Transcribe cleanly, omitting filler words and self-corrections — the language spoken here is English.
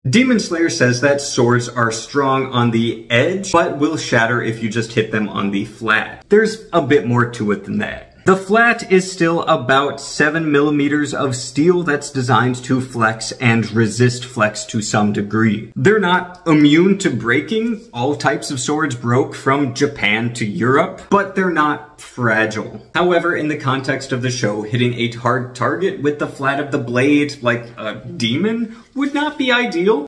Demon Slayer says that swords are strong on the edge, but will shatter if you just hit them on the flat. There's a bit more to it than that. The flat is still about 7 millimeters of steel that's designed to flex and resist flex to some degree. They're not immune to breaking. All types of swords broke from Japan to Europe, but they're not fragile. However, in the context of the show, hitting a hard target with the flat of the blade like a demon would not be ideal.